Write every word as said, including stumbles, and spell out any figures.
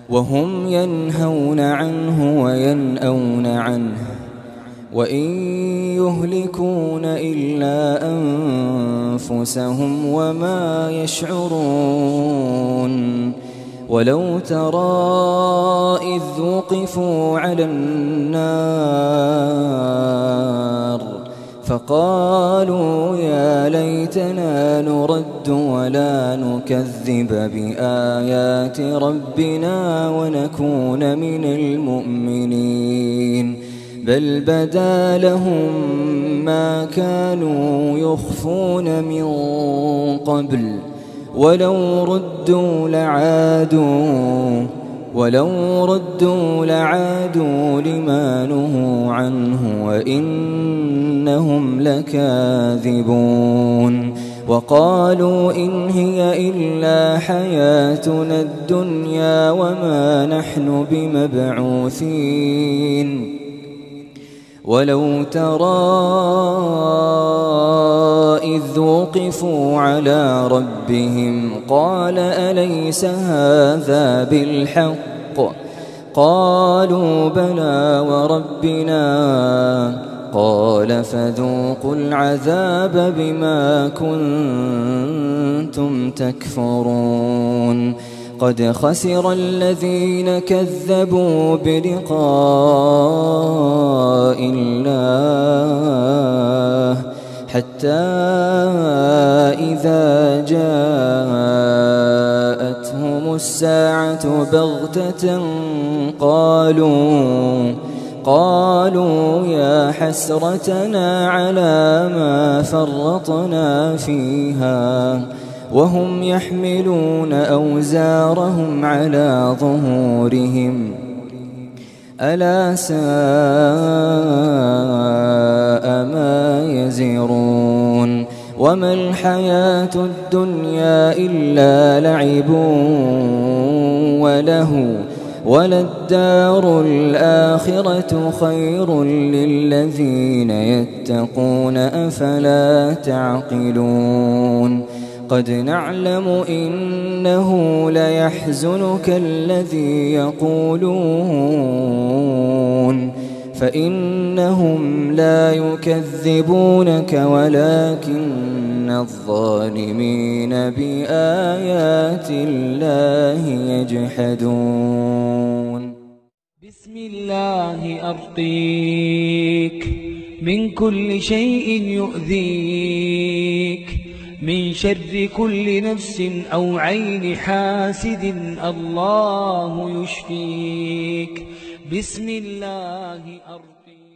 وهم ينهون عنه وينأون عنه وإن يهلكون إلا أنفسهم وما يشعرون ولو ترى إذ وقفوا على النار فقالوا يا ليتنا نرد ولا نكذب بآيات ربنا ونكون من المؤمنين بل بدا لهم ما كانوا يخفون من قبل ولو ردوا لعادوا ولو ردوا لعادوا لما نهوا عنه وإنهم لكاذبون وقالوا إن هي إلا حياتنا الدنيا وما نحن بمبعوثين ولو ترى إذ وقفوا على ربهم قال أليس هذا بالحق قالوا بلى وربنا قال فذوقوا العذاب بما كنتم تكفرون قد خسر الذين كذبوا بلقاء الله حتى إذا جاءتهم الساعة بغتة قالوا قالوا يا حسرتنا على ما فرطنا فيها وهم يحملون أوزارهم على ظهورهم ألا ساء ما يزرون وما الحياة الدنيا إلا لعب وله وللدار الآخرة خير للذين يتقون أفلا تعقلون قد نعلم إنه ليحزنك الذي يقولون فإنهم لا يكذبونك ولكن الظالمين بآيات الله يجحدون بسم الله أرقيك من كل شيء يؤذيك من شر كل نفس أو عين حاسد الله يشفيك بسم الله أرقيك